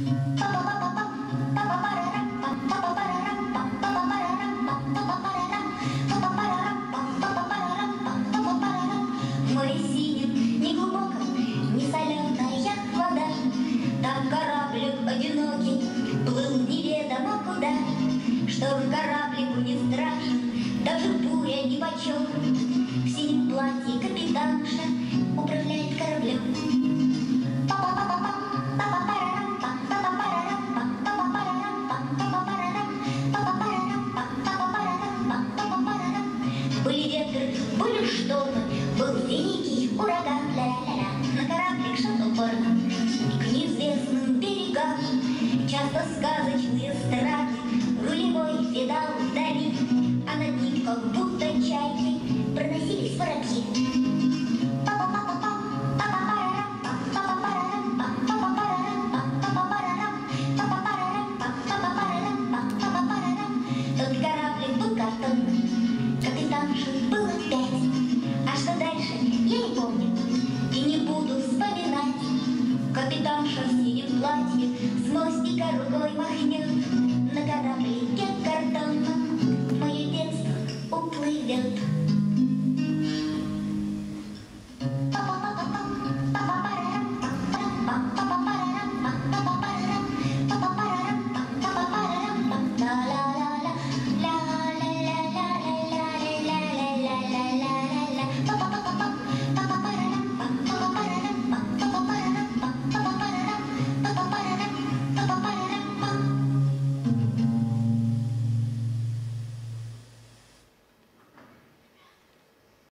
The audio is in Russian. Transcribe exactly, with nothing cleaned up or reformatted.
Море синим, не глубоком, не соленая вода. Там кораблик одинокий плыл неведомо куда. Шторм кораблику не страшен, даже буря нипочем. В синем платье капитанша управляет кораблем. Были ветры, были штормы, был великий ураган. Ля-ля-ля, на кораблик шел упорно к неизвестным берегам. Часто сказочные страны рулевой видал вдали, а над ним, как будто чайкой, проносились воробьи. Тот кораблик был картонным, капитаншин было пять. А что дальше, я не помню и не буду вспоминать. Капитанша в синем платье с мостика рукой махнет. На кораблике картонном мое детство уплывет.